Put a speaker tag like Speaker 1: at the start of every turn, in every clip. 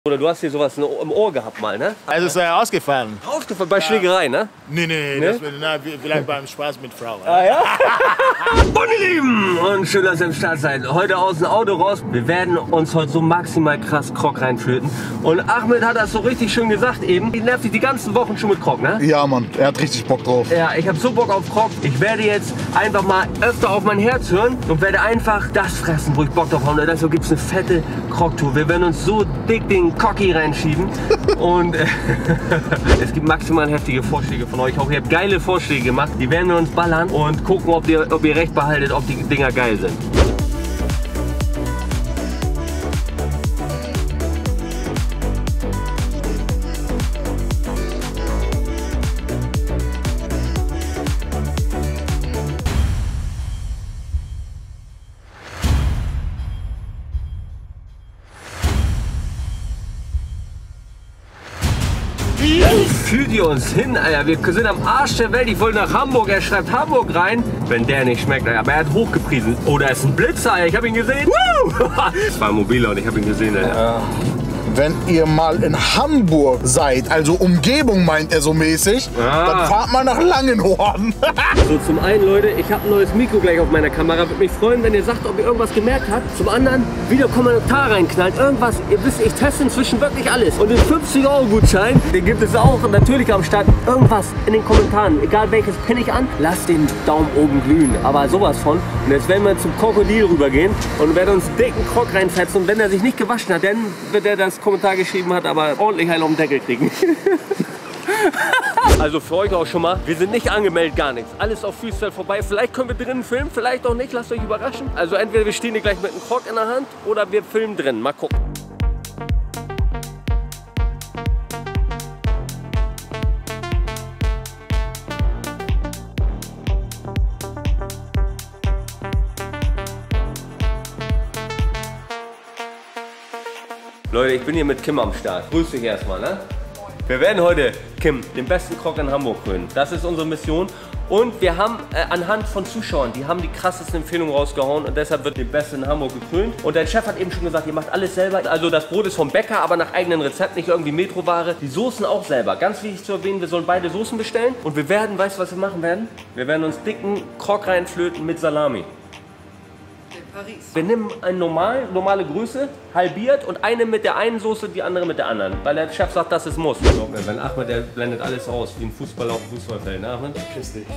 Speaker 1: Oder du hast hier sowas im Ohr gehabt mal, ne?
Speaker 2: Also ist er ausgefallen.
Speaker 1: Ausgefallen bei Schlägerei, ne?
Speaker 2: Nee? Das vielleicht beim Spaß mit Frau.
Speaker 1: Ah ja? Und ihr Lieben, und schön, dass ihr im Start seid. Heute aus dem Auto raus. Wir werden uns heute so maximal krass Krog reinflöten. Und Ahmed hat das so richtig schön gesagt eben. Die nervt sich die ganzen Wochen schon mit Krog, ne?
Speaker 3: Ja, Mann, er hat richtig Bock drauf.
Speaker 1: Ja, ich habe so Bock auf Krog. Ich werde jetzt einfach mal öfter auf mein Herz hören und werde einfach das fressen, wo ich Bock drauf habe. Und deshalb gibt es eine fette Krog-Tour. Wir werden uns so dick den Cocky reinschieben. Und es gibt maximal heftige Vorschläge von euch. Auch ihr habt geile Vorschläge gemacht. Die werden wir uns ballern und gucken, ob ihr recht behaltet, ob die Dinger geil sind. Fühlt ihr uns hin, Alter? Wir sind am Arsch der Welt. Ich wollte nach Hamburg. Er schreibt Hamburg rein. Wenn der nicht schmeckt, Alter. Aber er hat hochgepriesen. Oh, da ist ein Blitzer, Alter. Ich habe ihn gesehen. Das war ein mobiler und ich habe ihn gesehen, Alter.
Speaker 3: Wenn ihr mal in Hamburg seid, also Umgebung meint er so mäßig, dann fahrt mal nach Langenhorn.
Speaker 1: So, zum einen, Leute, ich habe ein neues Mikro gleich auf meiner Kamera. Würde mich freuen, wenn ihr sagt, ob ihr irgendwas gemerkt habt. Zum anderen, wieder Kommentar reinknallt. Irgendwas, ihr wisst, ich teste inzwischen wirklich alles. Und den 50-Euro-Gutschein, den gibt es auch natürlich am Start. Irgendwas in den Kommentaren, egal welches Pin ich an, lasst den Daumen oben glühen. Aber sowas von. Und jetzt werden wir zum Krokodil rübergehen und werden uns dicken Krog reinfetzen. Und wenn er sich nicht gewaschen hat, dann wird er das Kommentar geschrieben hat, aber ordentlich heil auf den Deckel kriegen. Also für euch auch schon mal, wir sind nicht angemeldet, gar nichts. Alles auf Freestyle vorbei. Vielleicht können wir drinnen filmen, vielleicht auch nicht. Lasst euch überraschen. Also entweder wir stehen hier gleich mit einem Krog in der Hand oder wir filmen drin. Mal gucken. Leute, ich bin hier mit Kim am Start. Grüß dich erstmal, ne? Wir werden heute, Kim, den besten Krog in Hamburg krönen. Das ist unsere Mission. Und wir haben anhand von Zuschauern, die haben die krassesten Empfehlungen rausgehauen und deshalb wird der Beste in Hamburg gekrönt. Und dein Chef hat eben schon gesagt, ihr macht alles selber. Also das Brot ist vom Bäcker, aber nach eigenen Rezept, nicht irgendwie Metroware. Die Soßen auch selber. Ganz wichtig zu erwähnen, wir sollen beide Soßen bestellen. Und wir werden, weißt du, was wir machen werden? Wir werden uns dicken Krog reinflöten mit Salami. Paris. Wir nehmen eine normale Größe, halbiert und eine mit der einen Soße, die andere mit der anderen. Weil der Chef sagt, das ist Muss. Wenn Ahmed, der blendet alles aus, wie ein Fußballer auf dem Fußballfeld, ne Ahmed?
Speaker 3: Piss dich.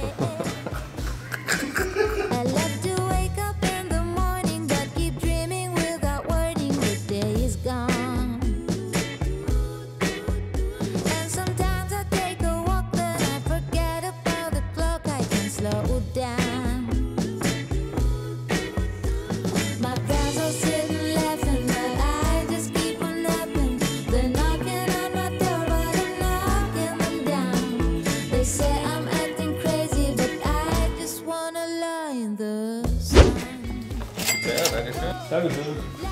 Speaker 1: Dankeschön.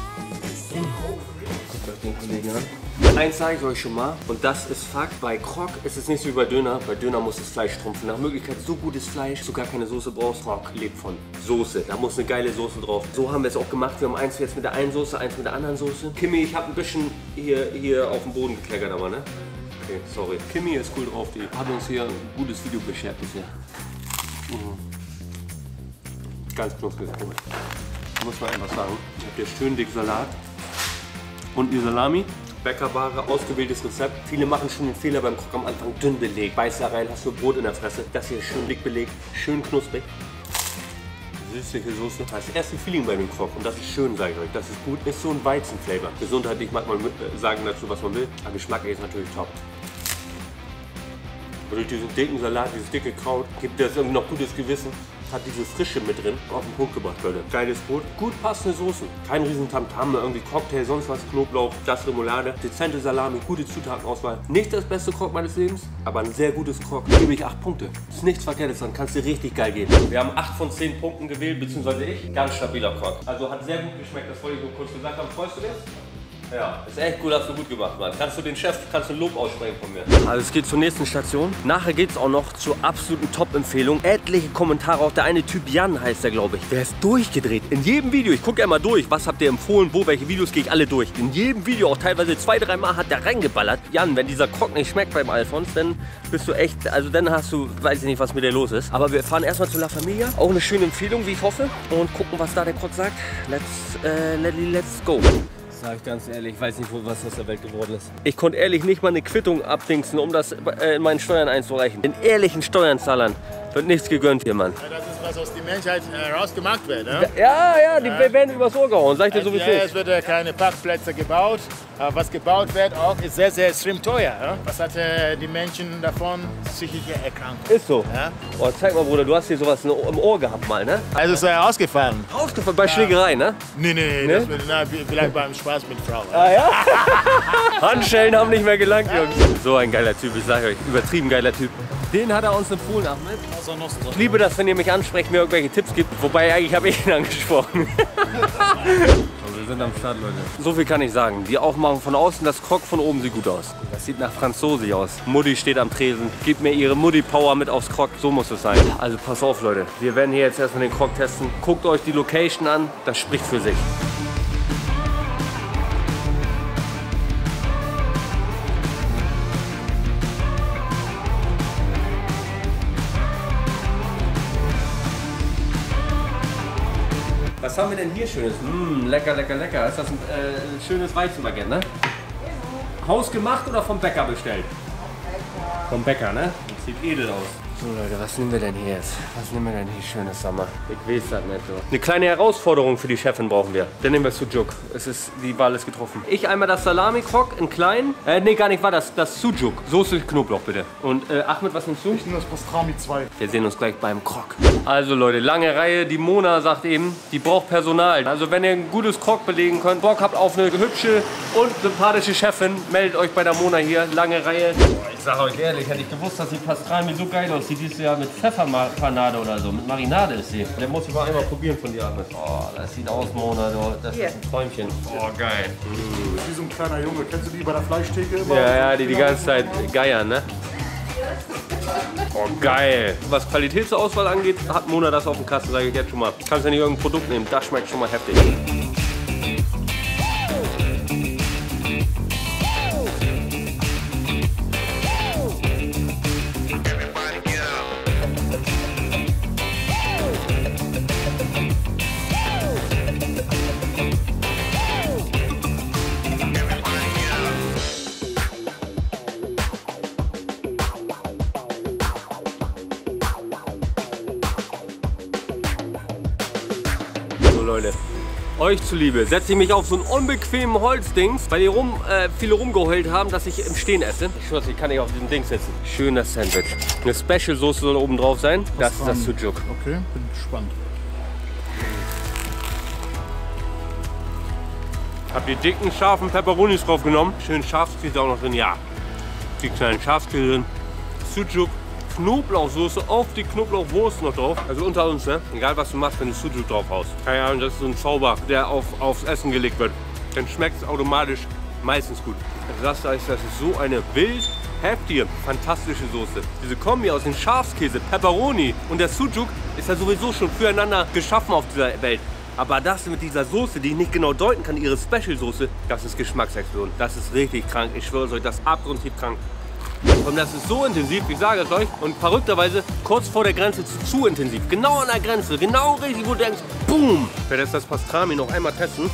Speaker 1: Guckt den Kollegen an. Eins sage ich euch schon mal, und das ist Fakt, bei Krog ist es nicht so wie bei Döner. Bei Döner muss das Fleisch trumpfen. Nach Möglichkeit so gutes Fleisch, dass du gar keine Soße brauchst. Krog lebt von Soße, da muss eine geile Soße drauf. So haben wir es auch gemacht. Wir haben eins jetzt mit der einen Soße, eins mit der anderen Soße. Kimi, ich habe ein bisschen hier auf dem Boden gekleckert, aber ne? Okay, sorry. Kimi ist cool drauf, die hat uns hier ein gutes Video beschert bisher. Ganz knusprig. Muss man einfach sagen. Ihr habt hier schön dick Salat und die Salami. Bäckerware, ausgewähltes Rezept. Viele machen schon den Fehler beim Krog am Anfang dünn belegt. Beißt da rein, hast du Brot in der Fresse. Das hier ist schön dick belegt, schön knusprig. Süßliche Soße. Das erste Feeling bei dem Krog und das ist schön, sage ich euch. Das ist gut. Ist so ein Weizenflavor. Gesundheitlich mag man sagen dazu, was man will. Aber Geschmack ist natürlich top. Und durch diesen dicken Salat, dieses dicke Kraut, gibt das irgendwie noch gutes Gewissen. Hat diese Frische mit drin, auf den Punkt gebracht, Leute. Geiles Brot, gut passende Soßen. Kein riesen Tamtam, irgendwie Cocktail, sonst was, Knoblauch, das Remoulade, dezente Salami, gute Zutatenauswahl. Nicht das beste Krog meines Lebens, aber ein sehr gutes Krog. Gebe ich 8 Punkte. Ist nichts Verkehrtes dran, kannst dir richtig geil geben. Wir haben 8 von 10 Punkten gewählt, beziehungsweise ich. Ganz stabiler Krog. Also hat sehr gut geschmeckt, das wollte ich nur kurz gesagt haben. Freust du dich? Ja, ist echt gut, hast du gut gemacht, Mann. Kannst du den Chef, kannst du Lob aussprechen von mir. Also es geht zur nächsten Station. Nachher geht es auch noch zur absoluten Top-Empfehlung. Etliche Kommentare, auch der eine Typ Jan heißt der, glaube ich. Der ist durchgedreht. In jedem Video, ich gucke ja immer durch, was habt ihr empfohlen, wo, welche Videos, gehe ich alle durch. In jedem Video, auch teilweise 2-3 Mal hat der reingeballert. Jan, wenn dieser Krog nicht schmeckt beim Alfons, dann bist du echt, also dann hast du, weiß ich nicht, was mit dir los ist. Aber wir fahren erstmal zu La Familia. Auch eine schöne Empfehlung, wie ich hoffe. Und gucken, was da der Krog sagt. Let's go. Sag ich ganz ehrlich, ich weiß nicht, was aus der Welt geworden ist. Ich konnte ehrlich nicht mal eine Quittung abdingsen, um das in meinen Steuern einzureichen. Den ehrlichen Steuerzahlern wird nichts gegönnt hier, Mann.
Speaker 2: Ja, das ist, was aus der Menschheit rausgemacht wird. Ne?
Speaker 1: Ja, die werden übers Ohr gehauen, sag ich dir so wie es ist.
Speaker 2: Es wird keine Parkplätze gebaut. Aber was gebaut wird, auch ist sehr, sehr extrem teuer. Ja? Was hat die Menschen davon? Psychische Erkrankung.
Speaker 1: Ist so.
Speaker 2: Ja?
Speaker 1: Oh, zeig mal, Bruder, du hast hier sowas im Ohr gehabt mal, ne?
Speaker 2: Also ist er ausgefallen.
Speaker 1: Ausgefallen bei Schlägerei, ne?
Speaker 2: Nee? Das wird, vielleicht beim Spaß mit Frau.
Speaker 1: Ah ja? Handschellen haben nicht mehr gelangt, Jungs. So ein geiler Typ, ich sage euch, übertrieben geiler Typ. Den hat er uns empfohlen, Ahmed. Ich liebe das, wenn ihr mich ansprecht, mir irgendwelche Tipps gibt. Wobei, eigentlich habe ich ihn angesprochen. Wir sind am Start, Leute. So viel kann ich sagen. Die Aufmachung von außen, das Krog von oben sieht gut aus. Das sieht nach Franzose aus. Mutti steht am Tresen. Gebt mir ihre Mutti-Power mit aufs Krog. So muss es sein. Also pass auf, Leute. Wir werden hier jetzt erstmal den Krog testen. Guckt euch die Location an. Das spricht für sich. Was haben wir denn hier Schönes? Lecker. Ist das ein schönes Weizenbaguette, ne? Ja. Hausgemacht oder vom Bäcker bestellt? Vom Bäcker, ne? Das sieht edel aus. So Leute, was nehmen wir denn hier jetzt? Was nehmen wir denn hier Schönes, Sommer? Ich weiß das nicht so. Eine kleine Herausforderung für die Chefin brauchen wir. Dann nehmen wir Sujuk. Die Wahl ist getroffen. Ich einmal das Salami-Krog in klein. Nee, gar nicht, war das Sujuk. Soße Knoblauch bitte. Und Ahmed, was nimmst du?
Speaker 3: Ich nehme das Pastrami 2.
Speaker 1: Wir sehen uns gleich beim Krog. Also Leute, lange Reihe. Die Mona sagt eben, die braucht Personal. Also wenn ihr ein gutes Krog belegen könnt, Bock habt auf eine hübsche und sympathische Chefin, meldet euch bei der Mona hier. Lange Reihe. Ich sag euch ehrlich, hätte ich gewusst, dass die Pastrami so geil aussieht. Die ist ja mit Pfefferpanade oder so. Mit Marinade ist sie. Der muss ich mal einmal probieren von dir, Ahmed. Oh, das sieht aus, Mona. Das ist ein Träumchen. Oh, geil.
Speaker 3: Wie so ein kleiner Junge. Kennst du die bei der Fleischtheke?
Speaker 1: Ja, die ganze Zeit geiern, ne? Oh, geil. Was Qualitätsauswahl angeht, hat Mona das auf dem Kasten, sage ich jetzt schon mal. Kannst ja nicht irgendein Produkt nehmen, das schmeckt schon mal heftig. Leute, euch zuliebe setze ich mich auf so einen unbequemen Holzdings, weil hier viele rumgeheult haben, dass ich im Stehen esse. Ich schwöre, ich kann nicht auf diesem Ding sitzen. Schön das Sandwich. Eine Special-Soße soll oben drauf sein. Das ist das Sujuk.
Speaker 3: Okay, bin gespannt.
Speaker 1: Habt ihr dicken, scharfen Peperonis drauf genommen? Schön Schafskäse auch noch drin. Ja, die kleinen Schafskäse drin. Sujuk. Knoblauchsoße auf die Knoblauchwurst noch drauf. Also unter uns, ne? Egal was du machst, wenn du Sujuk drauf haust. Keine Ahnung, das ist so ein Zauber, der aufs Essen gelegt wird. Dann schmeckt es automatisch meistens gut. Das ist so eine wild heftige, fantastische Soße. Diese Kombi aus dem Schafskäse, Pepperoni und der Sujuk ist ja sowieso schon füreinander geschaffen auf dieser Welt. Aber das mit dieser Soße, die ich nicht genau deuten kann, ihre Special-Soße, das ist Geschmacksexplosion. Das ist richtig krank. Ich schwöre euch, das ist abgrundtief krank. Und das ist so intensiv, ich sage es euch, und verrückterweise kurz vor der Grenze zu intensiv. Genau an der Grenze, genau richtig, wo du denkst, boom! Ich werde jetzt das Pastrami noch einmal testen.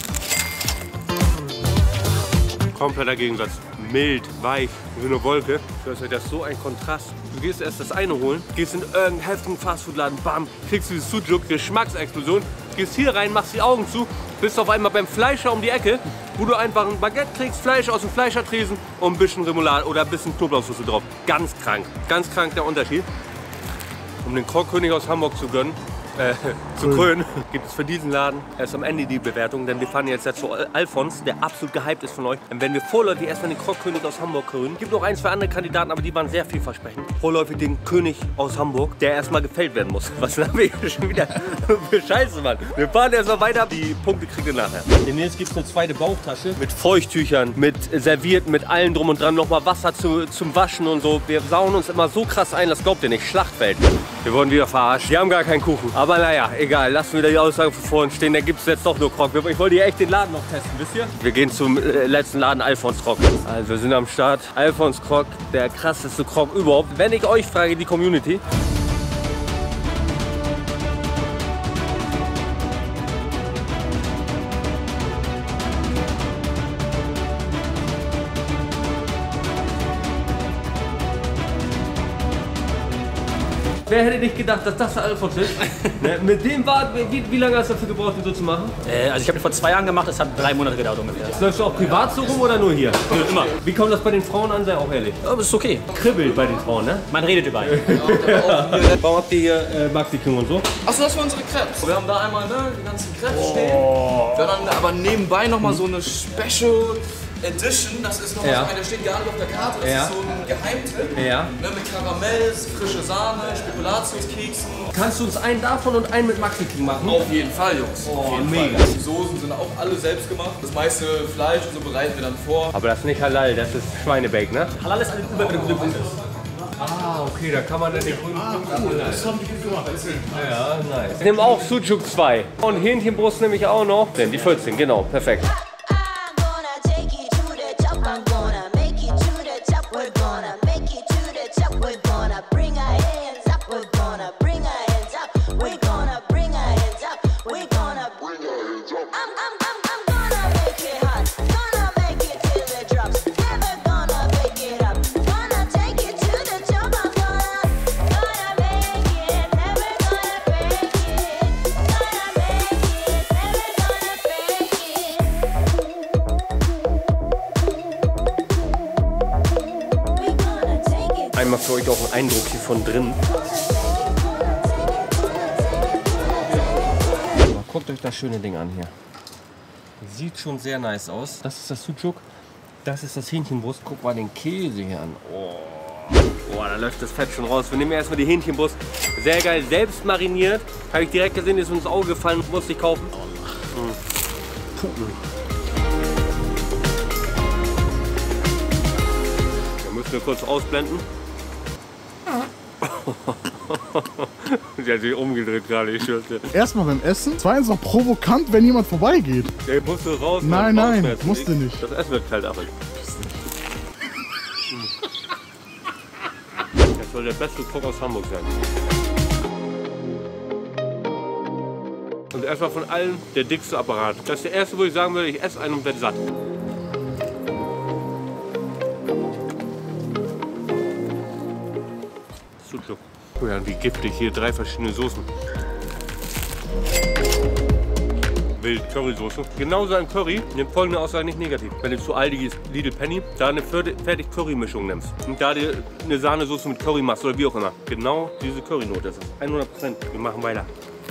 Speaker 1: Kompletter Gegensatz. Mild, weich, wie eine Wolke. Das ist so ein Kontrast. Du gehst erst das eine holen, gehst in irgendeinen heftigen Fastfood-Laden, bam, kriegst dieses Sujuk, Geschmacksexplosion, gehst hier rein, machst die Augen zu, bist auf einmal beim Fleischer um die Ecke, wo du einfach ein Baguette kriegst, Fleisch aus dem Fleischertresen und ein bisschen Remoulade oder ein bisschen Knoblauchsoße drauf. Ganz krank der Unterschied. Um den Krogkönig aus Hamburg zu gönnen, zu Krön gibt es für diesen Laden erst am Ende die Bewertung, denn wir fahren jetzt zu Alfons, der absolut gehypt ist von euch. Dann werden wir vorläufig erstmal den Krogkönig aus Hamburg krönen. Gibt noch 1, 2 andere Kandidaten, aber die waren sehr vielversprechend. Vorläufig den König aus Hamburg, der erstmal gefällt werden muss. Was haben wir hier schon wieder für Scheiße, Mann? Wir fahren erstmal weiter, die Punkte kriegt ihr nachher. Demnächst gibt es eine zweite Bauchtasche mit Feuchttüchern, mit Servietten, mit allem drum und dran, nochmal Wasser zum Waschen und so. Wir sauen uns immer so krass ein, das glaubt ihr nicht. Schlachtfeld. Wir wurden wieder verarscht. Wir haben gar keinen Kuchen. Aber naja, egal. Lassen wir die Aussage von vorhin stehen. Da gibt es jetzt doch nur Krog. Ich wollte hier echt den Laden noch testen, wisst ihr? Wir gehen zum letzten Laden, Alfons Krog. Also wir sind am Start. Alfons Krog, der krasseste Krog überhaupt. Wenn ich euch frage, die Community. Wer hätte nicht gedacht, dass das der Alfons ist? Ne, mit dem war, wie lange hast du dafür gebraucht, den so zu machen?
Speaker 4: Also ich habe ihn vor 2 Jahren gemacht, das hat 3 Monate gedauert ungefähr.
Speaker 1: Läufst du auch privat so rum oder nur hier?
Speaker 4: Immer.
Speaker 1: Wie kommt das bei den Frauen an, sei auch ehrlich?
Speaker 4: Ja, aber ist okay.
Speaker 1: Kribbelt bei den Frauen, ne?
Speaker 4: Man redet über ihn.
Speaker 1: Warum habt ihr hier Maxi-King und so?
Speaker 5: Achso, das war unsere Crepes. Wir haben da einmal die ganzen Crepes stehen. Wir haben dann aber nebenbei nochmal so eine Special Edition. Das ist nochmal so eine, der steht gar nicht auf der Karte. Das ist so ein Geheimtipp. Ne, mit Karamells, frische Sahne, Spekulatiuskeksen.
Speaker 1: Kannst du uns einen davon und einen mit Maxi-King machen?
Speaker 5: Auf jeden Fall, Jungs.
Speaker 1: Oh,
Speaker 5: auf jeden
Speaker 1: mega.
Speaker 5: Fall. Die Soßen sind auch alle selbst gemacht. Das meiste Fleisch und so bereiten wir dann vor.
Speaker 1: Aber das ist nicht Halal, das ist Schweinebake, ne?
Speaker 4: Halal ist alles über mit dem grünen Punkt.
Speaker 1: Ah, okay, da kann man dann den grünen Punkt. Das haben die gut gemacht. Ja, nice. Ich nehme auch Sucuk 2. Und Hähnchenbrust nehme ich auch noch. Denn die 14, genau, perfekt. Einmal für euch auch einen Eindruck hier von drin. Aber guckt euch das schöne Ding an hier. Sieht schon sehr nice aus. Das ist das Sucuk. Das ist das Hähnchenbrust. Guck mal den Käse hier an. Oh. Boah, da läuft das Fett schon raus. Wir nehmen erstmal die Hähnchenbrust. Sehr geil, selbst mariniert. Habe ich direkt gesehen, ist uns ins Auge gefallen. Musste ich kaufen. Da müssen wir kurz ausblenden. Sie hat sich umgedreht gerade, ich schwörte.
Speaker 3: Erstmal beim Essen, zweitens noch provokant, wenn jemand vorbeigeht.
Speaker 1: Der musste raus.
Speaker 3: Nein, nein, musste nicht.
Speaker 1: Das Essen wird kalt, aber. Das soll der beste Krog aus Hamburg sein. Und erstmal von allen der dickste Apparat. Das ist der erste, wo ich sagen würde, ich esse einen und werde satt. Sucuk. Oh ja, wie giftig. Hier 3 verschiedene Soßen. Wild Currysoße. Genauso ein Curry, nimmt folgende Aussage nicht negativ. Wenn du zu Aldi gehst, Lidl Penny, da eine fertig Curry-Mischung nimmst und da dir eine Sahnesoße mit Curry machst oder wie auch immer. Genau diese Currynote ist es. 100%. Wir machen weiter.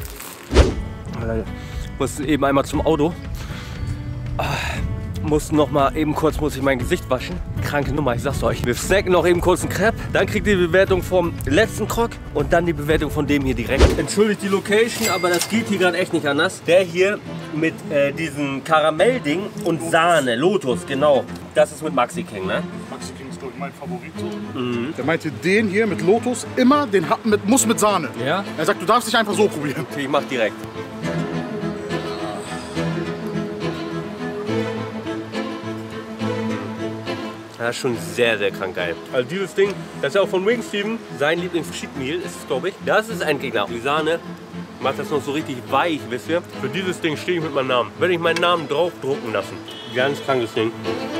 Speaker 1: Ich muss eben einmal zum Auto. Muss noch mal eben kurz muss ich mein Gesicht waschen. Kranke Nummer, ich sag's euch. Wir snacken noch eben kurz einen Crepe. Dann kriegt ihr die Bewertung vom letzten Krog und dann die Bewertung von dem hier direkt. Entschuldigt die Location, aber das geht hier gerade echt nicht anders. Der hier mit diesem Karamellding und Sahne, Lotus, genau. Das ist mit Maxi-King, ne?
Speaker 3: Maxi-King ist, glaube ich, mein Favorit. So. Der meinte, den hier mit Lotus immer, den muss mit Sahne.
Speaker 1: Ja?
Speaker 3: Er sagt, du darfst dich einfach so probieren.
Speaker 1: Okay, ich mach direkt. Das ist schon sehr, sehr krank geil. Also dieses Ding, das ist ja auch von Wing Steven, sein Lieblings-Cheat-Meal ist es, glaube ich. Das ist ein Gegner. Die Sahne macht das noch so richtig weich, wisst ihr? Für dieses Ding stehe ich mit meinem Namen. Werde ich meinen Namen drauf drucken lassen. Ganz krankes Ding.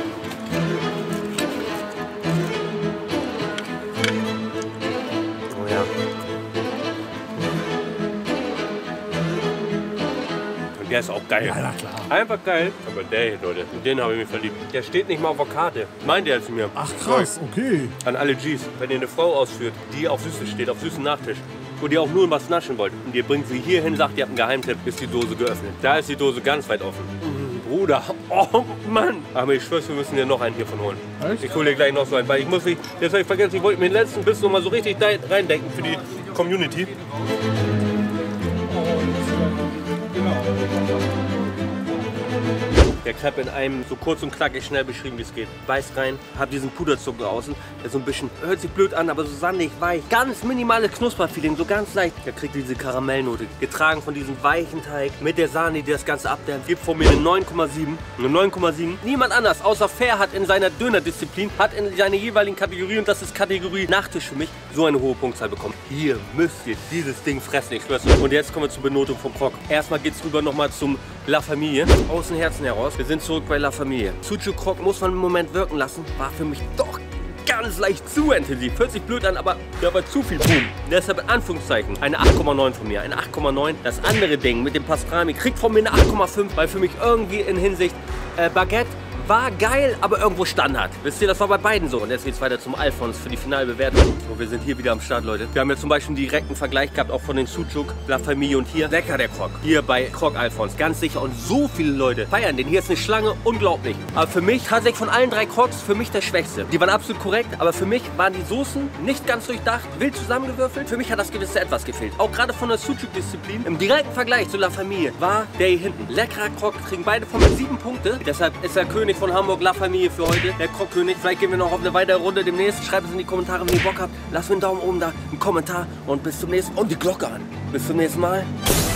Speaker 1: Oh ja. Und der ist auch geil. Ja, klar. Einfach geil. Aber der hier, Leute, in den habe ich mich verliebt. Der steht nicht mal auf der Karte. Meint er zu mir.
Speaker 3: Ach krass, okay.
Speaker 1: An alle Gs. Wenn ihr eine Frau ausführt, die auf Süßes steht, auf süßen Nachtisch, und ihr auch nur was naschen wollt und ihr bringt sie hier hin, sagt, ihr habt einen Geheimtipp, ist die Dose geöffnet. Da ist die Dose ganz weit offen. Bruder, oh Mann. Aber ich schwör's, wir müssen dir noch einen hiervon holen. Echt? Ich hole dir gleich noch so einen, weil ich muss nicht, jetzt habe ich vergessen, ich wollte mir den letzten Biss noch mal so richtig reindenken für die Community. Der Crepe in einem so kurz und knackig schnell beschrieben, wie es geht. Beiß rein, hab diesen Puderzucker außen, der so ein bisschen, hört sich blöd an, aber so sandig, weich. Ganz minimales Knusperfeeling, so ganz leicht. Der kriegt diese Karamellnote, getragen von diesem weichen Teig mit der Sahne, die das Ganze abdämpft. Gibt von mir eine 9,7. Eine 9,7. Niemand anders, außer Fair, hat in seiner Dönerdisziplin, hat in seiner jeweiligen Kategorie, und das ist Kategorie Nachtisch für mich, so eine hohe Punktzahl bekommen. Hier müsst ihr dieses Ding fressen, ich schwör's euch. Und jetzt kommen wir zur Benotung vom Croque. Erstmal geht's rüber nochmal zum La Familie. Aus dem Herzen heraus. Wir sind zurück bei La Familie. Sucuk Croque muss man im Moment wirken lassen. War für mich doch ganz leicht zu intensiv. Hört sich blöd an, aber da war zu viel Boom. Deshalb in Anführungszeichen eine 8,9 von mir. Eine 8,9. Das andere Ding mit dem Pastrami kriegt von mir eine 8,5, weil für mich irgendwie in Hinsicht Baguette war geil, aber irgendwo Standard. Wisst ihr, das war bei beiden so. Und jetzt geht's weiter zum Alphons für die Finalbewertung. So, wir sind hier wieder am Start, Leute. Wir haben ja zum Beispiel einen direkten Vergleich gehabt, auch von den Sucuk, La Familie und hier. Lecker der Croque. Hier bei Croque Alphons, ganz sicher. Und so viele Leute feiern den. Hier ist eine Schlange, unglaublich. Aber für mich, tatsächlich von allen 3 Croques, für mich der schwächste. Die waren absolut korrekt, aber für mich waren die Soßen nicht ganz durchdacht, wild zusammengewürfelt. Für mich hat das gewisse Etwas gefehlt. Auch gerade von der Sucuk-Disziplin. Im direkten Vergleich zu La Familie war der hier hinten. Leckerer Croque, kriegen beide von mir 7 Punkte. Deshalb ist der König von Hamburg La Familie für heute, der Croque-König. Vielleicht gehen wir noch auf eine weitere Runde demnächst. Schreibt es in die Kommentare, wenn ihr Bock habt. Lasst mir einen Daumen oben da, einen Kommentar und bis zum nächsten Mal. Und die Glocke an. Bis zum nächsten Mal.